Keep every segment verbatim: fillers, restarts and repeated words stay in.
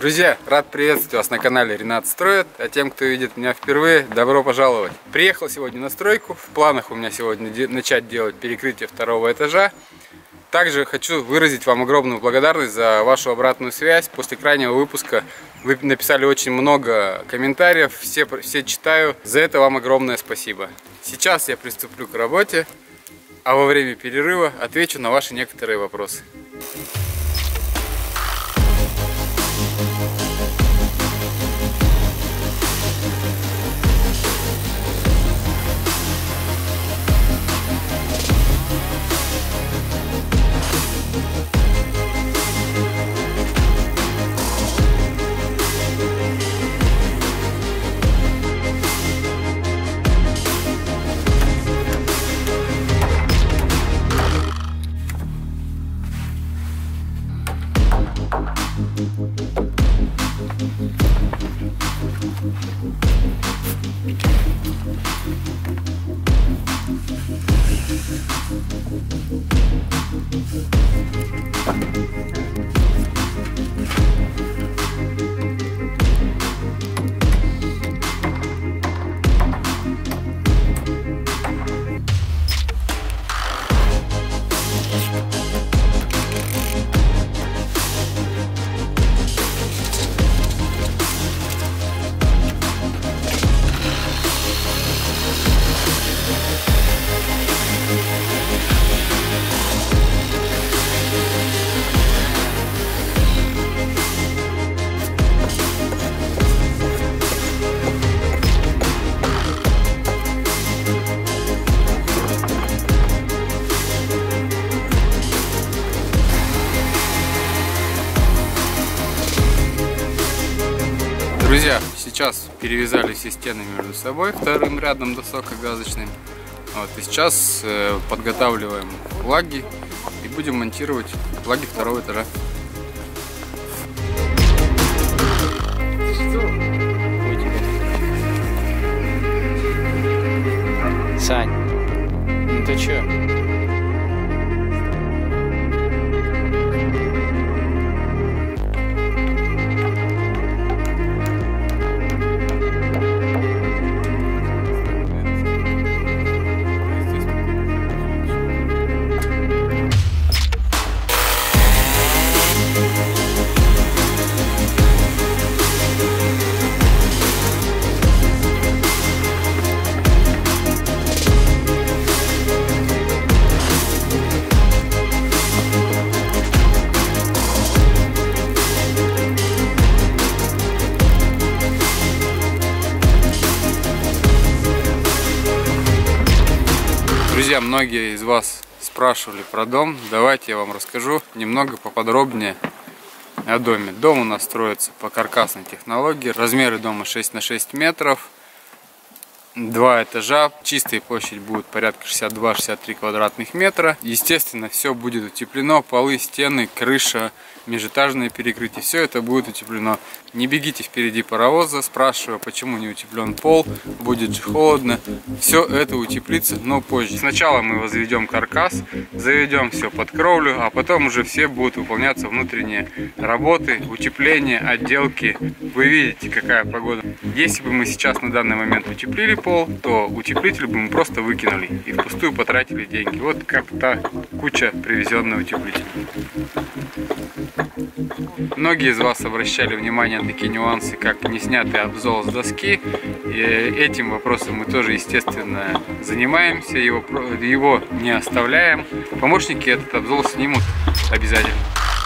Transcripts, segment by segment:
Друзья, рад приветствовать вас на канале Ренат Строит, а тем, кто видит меня впервые, добро пожаловать. Приехал сегодня на стройку, в планах у меня сегодня де начать делать перекрытие второго этажа. Также хочу выразить вам огромную благодарность за вашу обратную связь. После крайнего выпуска вы написали очень много комментариев, все, все читаю, за это вам огромное спасибо. Сейчас я приступлю к работе, а во время перерыва отвечу на ваши некоторые вопросы. Друзья, сейчас перевязали все стены между собой вторым рядом досок газочным. Вот, и сейчас э, подготавливаем флаги и будем монтировать флаги второго этажа. Сань, ну ты чё? Друзья, многие из вас спрашивали про дом. Давайте я вам расскажу немного поподробнее о доме. Дом у нас строится по каркасной технологии. Размеры дома шесть на шесть метров. Два этажа. Чистая площадь будет порядка шестьдесят два — шестьдесят три квадратных метра. Естественно, все будет утеплено. Полы, стены, крыша, межэтажное перекрытие. Все это будет утеплено. Не бегите впереди паровоза, спрашивая, почему не утеплен пол. Будет же холодно. Все это утеплится, но позже. Сначала мы возведем каркас, заведем все под кровлю, а потом уже все будут выполняться внутренние работы, утепления, отделки. Вы видите, какая погода. Если бы мы сейчас на данный момент утеплили пол, то утеплитель бы мы просто выкинули и впустую потратили деньги. Вот как та куча привезенного утеплителя. Многие из вас обращали внимание на такие нюансы, как не снятый обзол с доски. И этим вопросом мы тоже, естественно, занимаемся, его, его не оставляем. Помощники этот обзол снимут обязательно.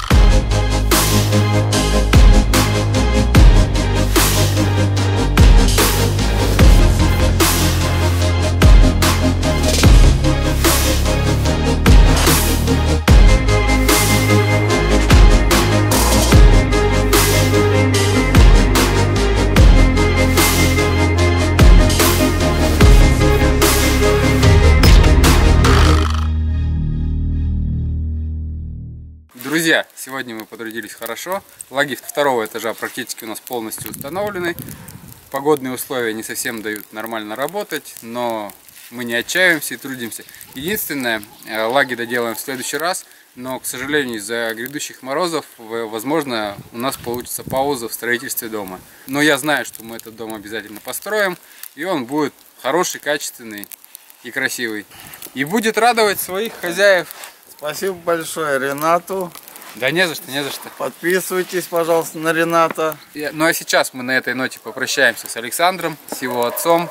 Друзья, сегодня мы потрудились хорошо. Флаги второго этажа практически у нас полностью установлены. Погодные условия не совсем дают нормально работать, но мы не отчаиваемся и трудимся. Единственное, лаги доделаем в следующий раз, но, к сожалению, из-за грядущих морозов, возможно, у нас получится пауза в строительстве дома. Но я знаю, что мы этот дом обязательно построим, и он будет хороший, качественный и красивый. И будет радовать своих хозяев. Спасибо большое Ренату. Да не за что, не за что. Подписывайтесь, пожалуйста, на Рената. Ну а сейчас мы на этой ноте попрощаемся с Александром, с его отцом.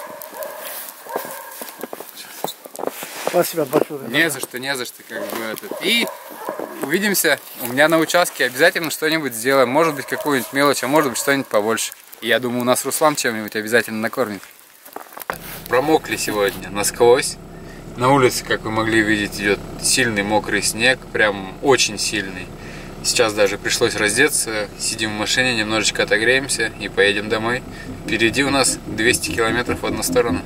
Спасибо большое. Не за что, не за что. Как бы, этот. И увидимся у меня на участке. Обязательно что-нибудь сделаем. Может быть, какую-нибудь мелочь, а может быть, что-нибудь побольше. И я думаю, у нас Руслан чем-нибудь обязательно накормит. Промокли сегодня насквозь. На улице, как вы могли видеть, идет сильный мокрый снег. Прям очень сильный. Сейчас даже пришлось раздеться, сидим в машине, немножечко отогреемся и поедем домой. Впереди у нас двести километров в одну сторону.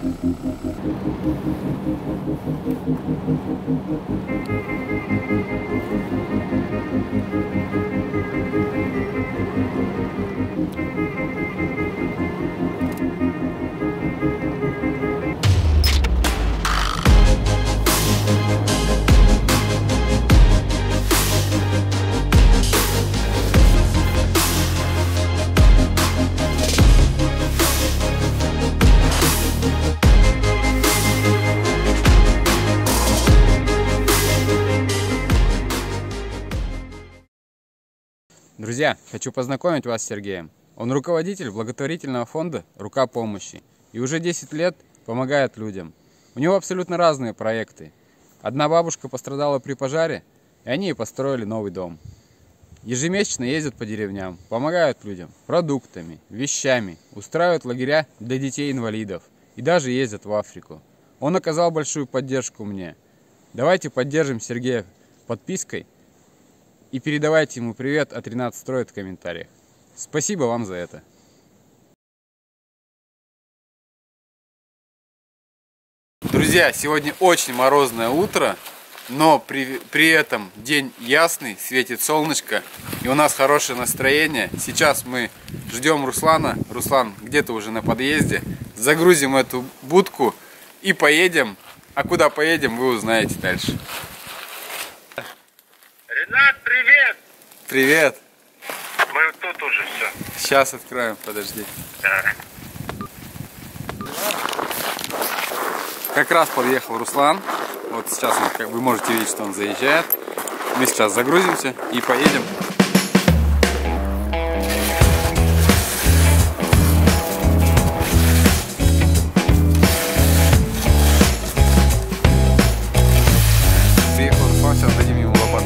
Друзья, хочу познакомить вас с Сергеем. Он руководитель благотворительного фонда «Рука помощи» и уже десять лет помогает людям. У него абсолютно разные проекты. Одна бабушка пострадала при пожаре, и они ей построили новый дом. Ежемесячно ездят по деревням, помогают людям продуктами, вещами, устраивают лагеря для детей-инвалидов и даже ездят в Африку. Он оказал большую поддержку мне. Давайте поддержим Сергея подпиской. И передавайте ему привет от Ренат Строит в комментариях. Спасибо вам за это. Друзья, сегодня очень морозное утро, но при, при этом день ясный, светит солнышко, и у нас хорошее настроение. Сейчас мы ждем Руслана. Руслан где-то уже на подъезде. Загрузим эту будку и поедем. А куда поедем, вы узнаете дальше. Ренат, привет! Привет! Мы тут уже все. Сейчас откроем, подожди. Да. Как раз подъехал Руслан. Вот сейчас он, как вы можете видеть, что он заезжает. Мы сейчас загрузимся и поедем. Приехал Руслан, сейчас дадим ему лопату.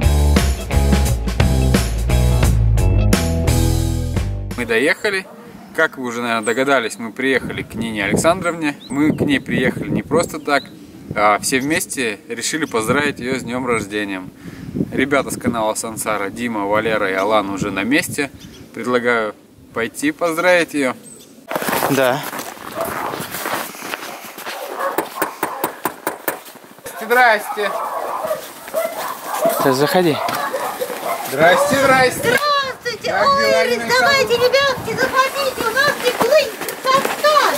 Мы доехали, Как вы уже, наверное, догадались, мы приехали к Нине Александровне. Мы к ней приехали не просто так, а все вместе решили поздравить ее с днем рождения. Ребята с канала Сансара, Дима, Валера и Алан уже на месте. Предлагаю пойти поздравить ее. Да. Здрасте. Ты заходи. Здрасте, здрасте. Здравствуйте! Как Ой, дела, Рис, Нина давайте, ребятки, заходите, у нас теплый состав.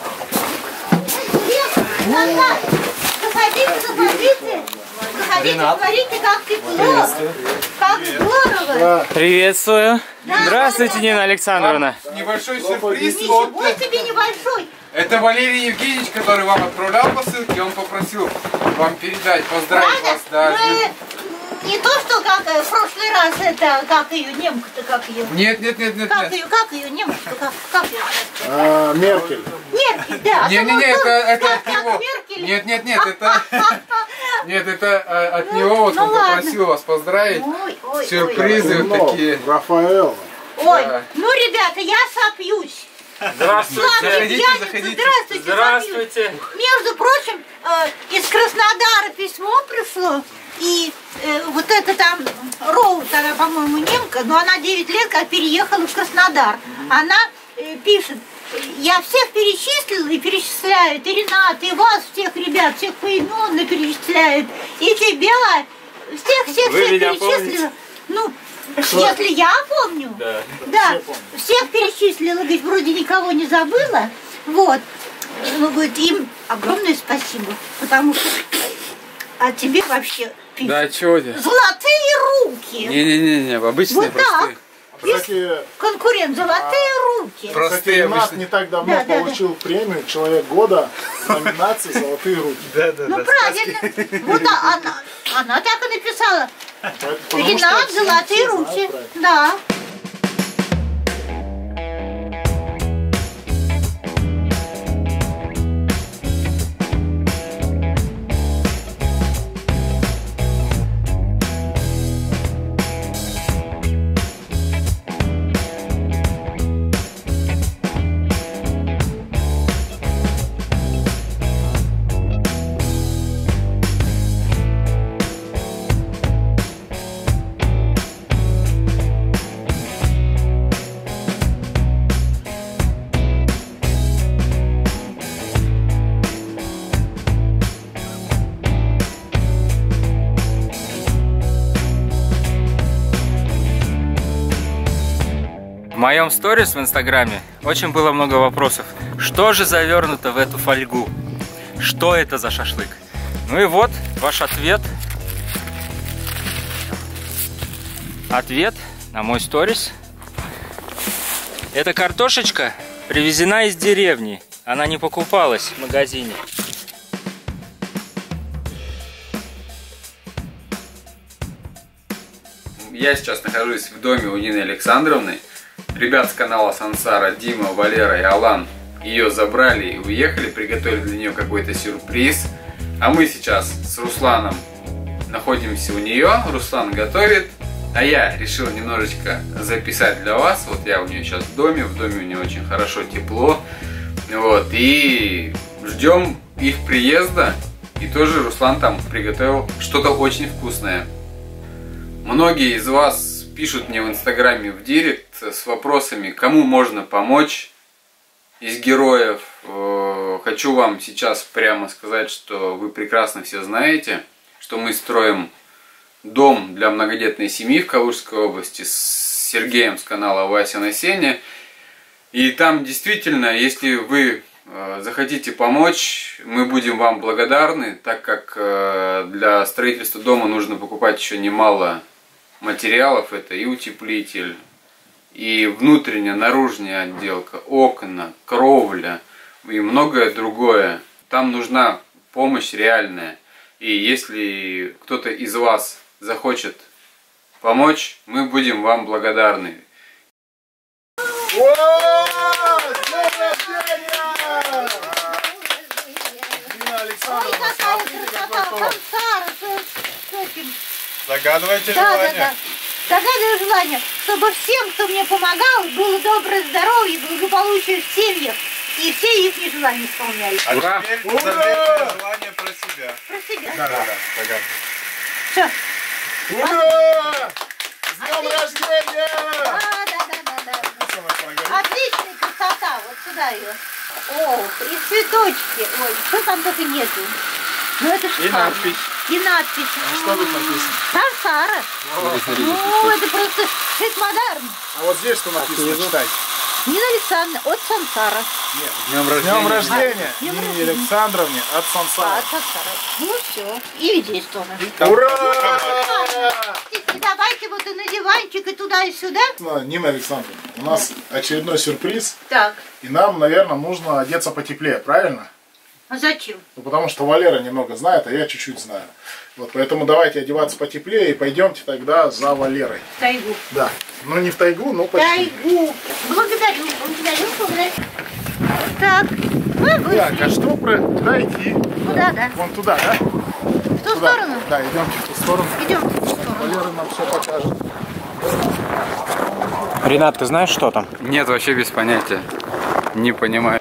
Состав. Заходите, заходите. Заходите, смотрите, как тепло. Как здорово. Приветствую. Да, Здравствуйте, да, Нина да. Александровна. Небольшой сюрприз. Ничего от- себе небольшой. Это Валерий Евгеньевич, который вам отправлял посылки. Он попросил вам передать, поздравить вас. Да. Мы не то, что как э, в прошлый раз, это, как ее, немка-то, как ее. Нет, нет, нет, нет, Как нет. ее, как ее, немка-то, как, как ее? А, Меркель. Меркель, да. Не, не, не, А это, то, это как- от как него. Меркель. Нет, нет, нет, это. Нет, это э, от Ну, него. Вот ну он ладно. попросил вас поздравить. Ой, ой, Сюрпризы вот Ну, такие. Рафаэлла. Ой, ой. Да. Ну, ребята, я сопьюсь. Здравствуйте. Славная Заходите, пьяница, заходите. здравствуйте, Здравствуйте. сопьюсь. Между прочим, э, из Краснодара письмо пришло, и э, вот это там, Роуз, она, по-моему, немка, но она девять лет как переехала в Краснодар. Она э, пишет, я всех перечислила и перечисляют, и Ренат, и вас, всех ребят, всех поименно перечисляют, и тебя, всех-всех-всех Вы меня перечислила. Ну, если я помню, Да. да, всех перечислила, говорит, вроде никого не забыла, вот. Ну, говорит, им огромное спасибо, потому что а тебе вообще пишут. Да, чего тебе? Золотые руки. Не-не-не, обычные Вот так. простые. Кстати, Конкурент, золотые руки. кстати, Простые Ренат обычные. не так давно Да, да, да. получил премию «Человек года» в номинации «Золотые руки». Ну, правильно. Вот а- она, она так и написала. Потому что Ренат, все- золотые все знают руки. про это. Да. В моем сторис в инстаграме очень было много вопросов. Что же завернуто в эту фольгу? Что это за шашлык? Ну и вот ваш ответ. Ответ на мой сторис. Эта картошечка привезена из деревни. Она не покупалась в магазине. Я сейчас нахожусь в доме у Нины Александровны. Ребят с канала Сансара, Дима, Валера и Алан ее забрали и уехали, приготовили для нее какой-то сюрприз. А мы сейчас с Русланом находимся у нее, Руслан готовит, а я решил немножечко записать для вас. Вот я у нее сейчас в доме, в доме у нее очень хорошо, тепло. Вот, и ждем их приезда. И тоже Руслан там приготовил что-то очень вкусное. Многие из вас пишут мне в инстаграме в директ с вопросами, кому можно помочь из героев. Хочу вам сейчас прямо сказать, что вы прекрасно все знаете, что мы строим дом для многодетной семьи в Калужской области с Сергеем с канала Вася на Сене. И там действительно, если вы захотите помочь, мы будем вам благодарны, так как для строительства дома нужно покупать еще немало материалов. Это и утеплитель, и внутренняя, наружная отделка, окна, кровля и многое другое. Там нужна помощь реальная. И если кто-то из вас захочет помочь, мы будем вам благодарны. Ой, какая красота, Сансара, с, с этим. Загадывайте Да, да, желание. да. Загадываю желание. чтобы всем, кто мне помогал, было доброе здоровье, благополучие в семьях, и все их желания исполнялись. А Ура! теперь Ура! заветное желание про себя. Про себя. Да, да, да. Загадывай. Все. Ура! С днем рождения! А, да, да, да, да. Отличная красота, вот сюда ее. Ох, и цветочки. Ой, что там только нету. Ну это шикарно. И надпись. И надпись. А что тут написано? Сансара. Ну, это просто шик модерн. А вот здесь что написано? Читай. Нина Александровна от Сансара. С Днем днем рождения. рождения Днем Нине рождения. Александровне от А, Сансара. от Сансара. Ну все. И здесь тоже. Ура! И давайте вот и на диванчик, и туда, и сюда. Нина Александровна, у нас очередной сюрприз. Так. И нам, наверное, нужно одеться потеплее, правильно? А зачем? Ну, потому что Валера немного знает, а я чуть-чуть знаю. Вот, поэтому давайте одеваться потеплее и пойдемте тогда за Валерой. В тайгу. Да. Ну не в тайгу, но почти. Тайгу. Благодарю, благодарю, благодарю. Так, мы вышли. Так, а что про... Куда идти? Куда, да? Вон туда, да? В ту Туда. сторону? Да, идемте в ту сторону. Идем в ту сторону. Валера нам все покажет. Ренат, ты знаешь, что там? Нет, вообще без понятия. Не понимаю.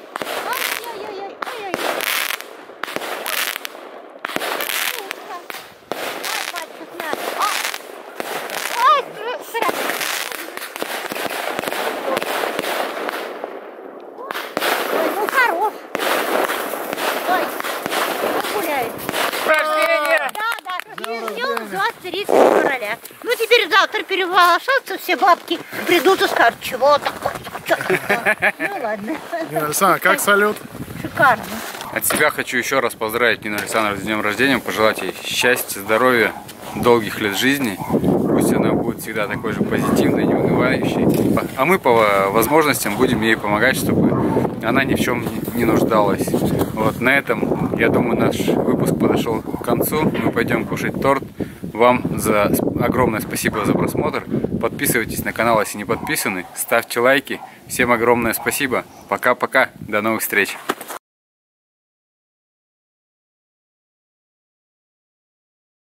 Февраля. Ну теперь завтра переволошатся все бабки, придут и скажут, чего такое, что такое. Ну ладно. Нина Александровна, как салют? Шикарно. От себя хочу еще раз поздравить Нину Александровну с днем рождения, пожелать ей счастья, здоровья, долгих лет жизни. Пусть она будет всегда такой же позитивной, неунывающей. А мы по возможностям будем ей помогать, чтобы она ни в чем не нуждалась. Вот на этом, я думаю, наш выпуск подошел к концу. Мы пойдем кушать торт. Вам за огромное спасибо за просмотр. Подписывайтесь на канал, если не подписаны. Ставьте лайки. Всем огромное спасибо. Пока-пока. До новых встреч.